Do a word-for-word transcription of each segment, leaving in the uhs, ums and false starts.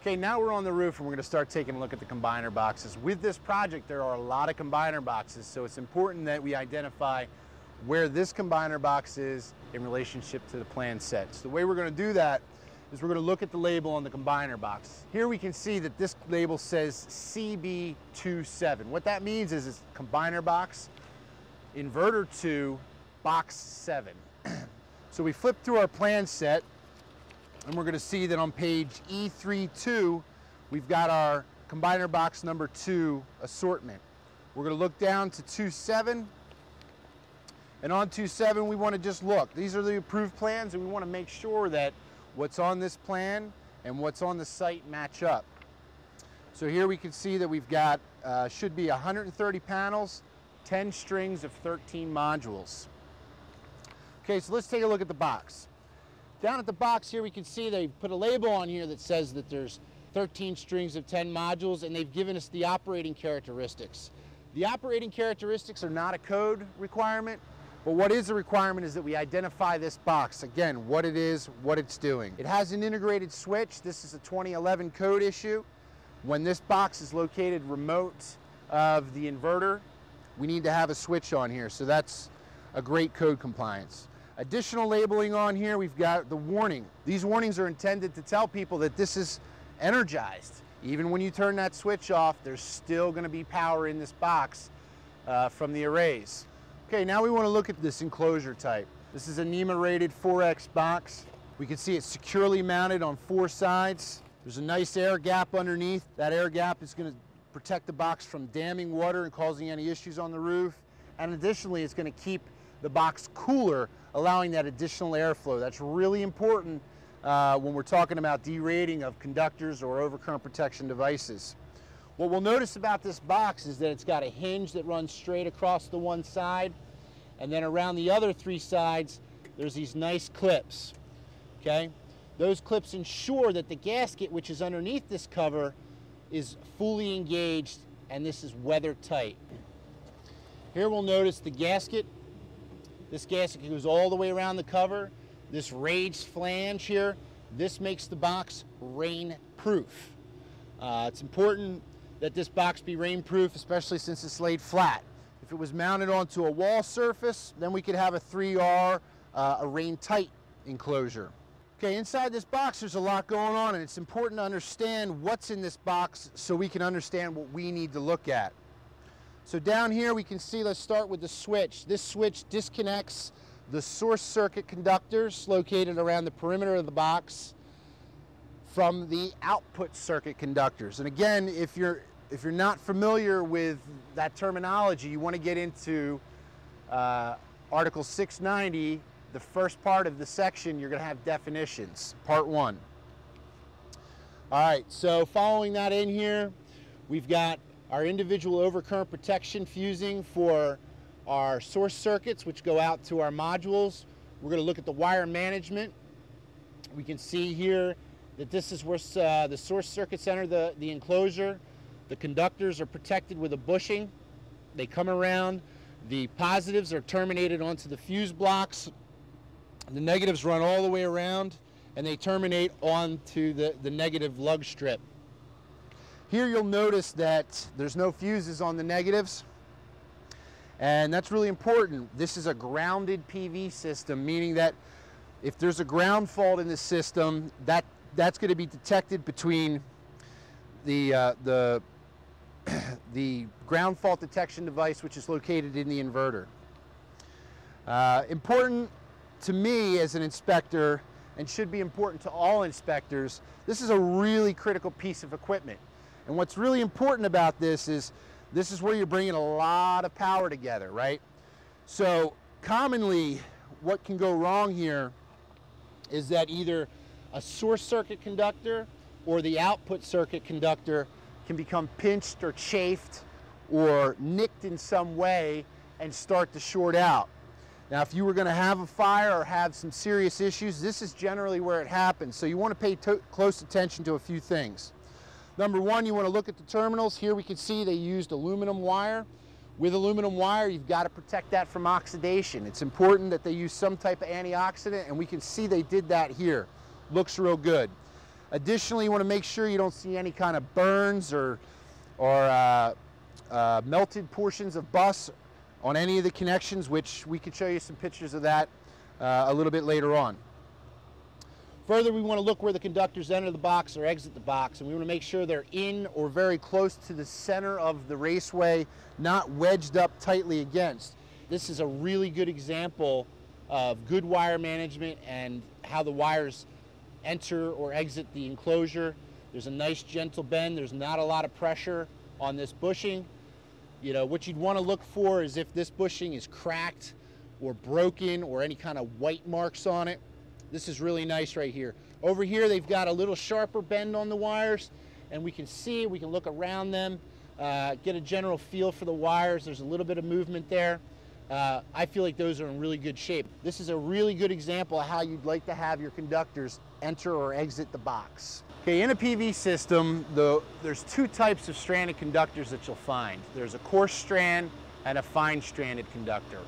Okay, now we're on the roof and we're going to start taking a look at the combiner boxes. With this project, there are a lot of combiner boxes, so it's important that we identify where this combiner box is in relationship to the plan set. So the way we're going to do that is we're going to look at the label on the combiner box. Here we can see that this label says C B twenty-seven. What that means is it's combiner box, inverter two, box seven. So we flip through our plan set, and we're going to see that on page E thirty-two, we've got our combiner box number two assortment. We're going to look down to twenty-seven, and on twenty-seven, we want to just look. These are the approved plans, and we want to make sure that what's on this plan and what's on the site match up. So here we can see that we've got, uh, should be one hundred thirty panels, ten strings of thirteen modules. Okay, so let's take a look at the box. Down at the box here, we can see they put a label on here that says that there's thirteen strings of ten modules, and they've given us the operating characteristics. The operating characteristics are not a code requirement, but what is a requirement is that we identify this box. Again, what it is, what it's doing. It has an integrated switch. This is a twenty eleven code issue. When this box is located remote of the inverter, we need to have a switch on here, so that's a great code compliance. Additional labeling on here, we've got the warning. These warnings are intended to tell people that this is energized. Even when you turn that switch off, there's still going to be power in this box uh, from the arrays. Okay, now we want to look at this enclosure type. This is a NEMA rated four X box. We can see it's securely mounted on four sides. There's a nice air gap underneath. That air gap is going to protect the box from damming water and causing any issues on the roof. And additionally, it's going to keep the box cooler, allowing that additional airflow. That's really important uh, when we're talking about derating of conductors or overcurrent protection devices. What we'll notice about this box is that it's got a hinge that runs straight across the one side, and then around the other three sides, there's these nice clips, okay? Those clips ensure that the gasket, which is underneath this cover, is fully engaged, and this is weather tight. Here we'll notice the gasket. This gasket goes all the way around the cover. This raised flange here, this makes the box rain-proof. Uh, it's important that this box be rain-proof, especially since it's laid flat. If it was mounted onto a wall surface, then we could have a three R, uh, a rain-tight enclosure. Okay, inside this box there's a lot going on, and it's important to understand what's in this box so we can understand what we need to look at. So down here we can see, let's start with the switch. This switch disconnects the source circuit conductors located around the perimeter of the box from the output circuit conductors. And again, if you're, if you're not familiar with that terminology, you want to get into uh, Article six ninety, the first part of the section, you're going to have definitions, part one. All right, so following that in here, we've got our individual overcurrent protection fusing for our source circuits, which go out to our modules. We're going to look at the wire management. We can see here that this is where uh, the source circuits enter the, the enclosure. The conductors are protected with a bushing. They come around. The positives are terminated onto the fuse blocks. The negatives run all the way around, and they terminate onto the, the negative lug strip. Here you'll notice that there's no fuses on the negatives, and that's really important. This is a grounded P V system, meaning that if there's a ground fault in the system, that, that's going to be detected between the, uh, the, the ground fault detection device, which is located in the inverter. Uh, important to me as an inspector, and should be important to all inspectors, this is a really critical piece of equipment. And what's really important about this is, this is where you're bringing a lot of power together, right? So commonly, what can go wrong here is that either a source circuit conductor or the output circuit conductor can become pinched or chafed or nicked in some way and start to short out. Now, if you were going to have a fire or have some serious issues, this is generally where it happens. So you want to pay close attention to a few things. Number one, you want to look at the terminals. Here we can see they used aluminum wire. With aluminum wire, you've got to protect that from oxidation. It's important that they use some type of antioxidant, and we can see they did that here. Looks real good. Additionally, you want to make sure you don't see any kind of burns or, or uh, uh, melted portions of bus on any of the connections, which we could show you some pictures of that uh, a little bit later on. Further, we want to look where the conductors enter the box or exit the box, and we want to make sure they're in or very close to the center of the raceway, not wedged up tightly against. This is a really good example of good wire management and how the wires enter or exit the enclosure. There's a nice gentle bend. There's not a lot of pressure on this bushing. You know, what you'd want to look for is if this bushing is cracked or broken or any kind of white marks on it. This is really nice right here. Over here, they've got a little sharper bend on the wires, and we can see, we can look around them, uh, get a general feel for the wires. There's a little bit of movement there. Uh, I feel like those are in really good shape. This is a really good example of how you'd like to have your conductors enter or exit the box. Okay, in a P V system, the, there's two types of stranded conductors that you'll find. There's a coarse strand and a fine stranded conductor.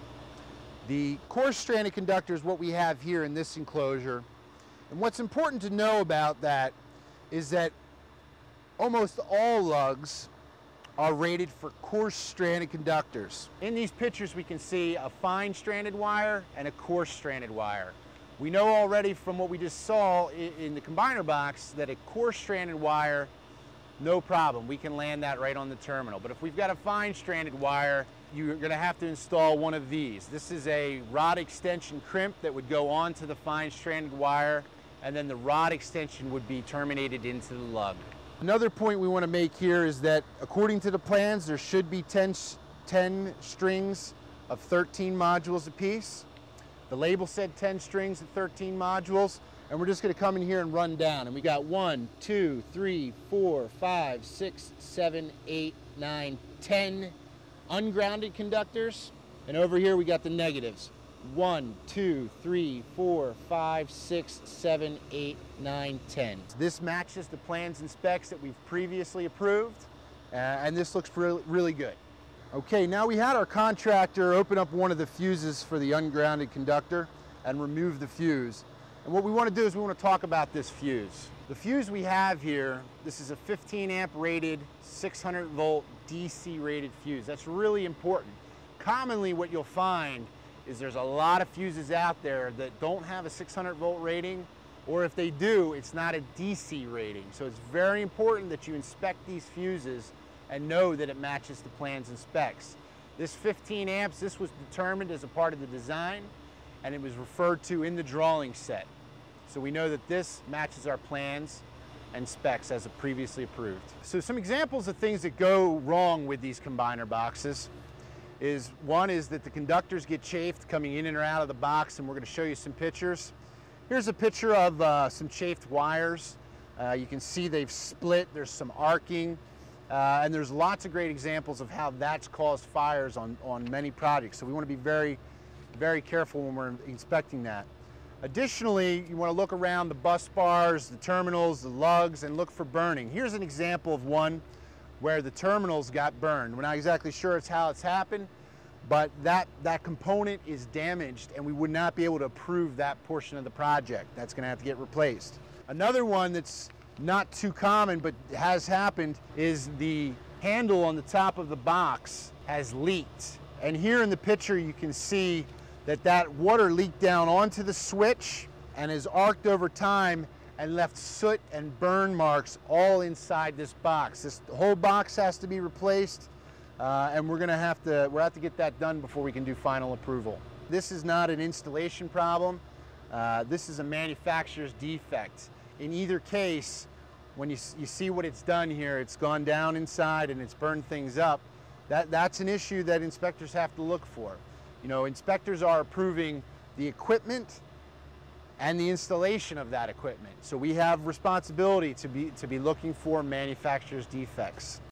The coarse stranded conductor is what we have here in this enclosure. And what's important to know about that is that almost all lugs are rated for coarse stranded conductors. In these pictures, we can see a fine stranded wire and a coarse stranded wire. We know already from what we just saw in the combiner box that a coarse stranded wire, no problem. We can land that right on the terminal. But if we've got a fine stranded wire, you're going to have to install one of these. This is a rod extension crimp that would go onto the fine stranded wire, and then the rod extension would be terminated into the lug. Another point we want to make here is that according to the plans, there should be ten, ten strings of thirteen modules apiece. The label said ten strings of thirteen modules, and we're just going to come in here and run down. And we got one, two, three, four, five, six, seven, eight, nine, ten ungrounded conductors, and over here we got the negatives. One, two, three, four, five, six, seven, eight, nine, ten. This matches the plans and specs that we've previously approved, uh, and this looks really, really good. Okay, now we had our contractor open up one of the fuses for the ungrounded conductor and remove the fuse. And what we want to do is we want to talk about this fuse. The fuse we have here, this is a fifteen amp rated, six hundred volt D C rated fuse. That's really important. Commonly what you'll find is there's a lot of fuses out there that don't have a six hundred volt rating, or if they do, it's not a D C rating. So it's very important that you inspect these fuses and know that it matches the plans and specs. This fifteen amps, this was determined as a part of the design, and it was referred to in the drawing set. So we know that this matches our plans and specs as previously approved. So some examples of things that go wrong with these combiner boxes is, one is that the conductors get chafed coming in and out of the box, and we're going to show you some pictures. Here's a picture of uh, some chafed wires. Uh, you can see they've split, there's some arcing, uh, and there's lots of great examples of how that's caused fires on, on many projects. So we want to be very, very careful when we're inspecting that. Additionally, you want to look around the bus bars, the terminals, the lugs, and look for burning. Here's an example of one where the terminals got burned. We're not exactly sure it's how it's happened, but that, that component is damaged, and we would not be able to approve that portion of the project. That's going to have to get replaced. Another one that's not too common but has happened is the handle on the top of the box has leaked. And here in the picture you can see that that water leaked down onto the switch and has arced over time and left soot and burn marks all inside this box. This whole box has to be replaced, uh, and we're gonna have to, we'll have to get that done before we can do final approval. This is not an installation problem. Uh, this is a manufacturer's defect. In either case, when you, you see what it's done here, it's gone down inside and it's burned things up. That, that's an issue that inspectors have to look for. You know, inspectors are approving the equipment and the installation of that equipment. So we have responsibility to be, to be looking for manufacturer's defects.